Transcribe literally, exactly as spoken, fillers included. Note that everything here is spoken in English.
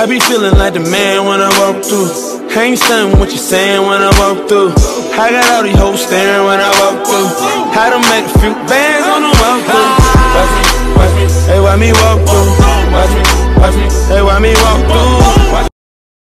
I be feeling like the man when I walk through. I ain't stunning what you saying when I walk through. I got all these hoes staring when I walk through. How to make a few bands on the walk through. Watch me, watch me, hey, watch me walk through.